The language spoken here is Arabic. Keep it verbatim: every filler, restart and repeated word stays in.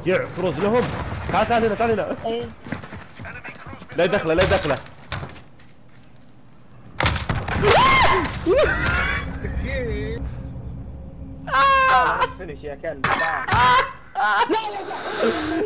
يعفرز لهم. تعال تعال هنا تعال هنا. ايه لا دخله لا دخله. فينيش يا كلب. لا لا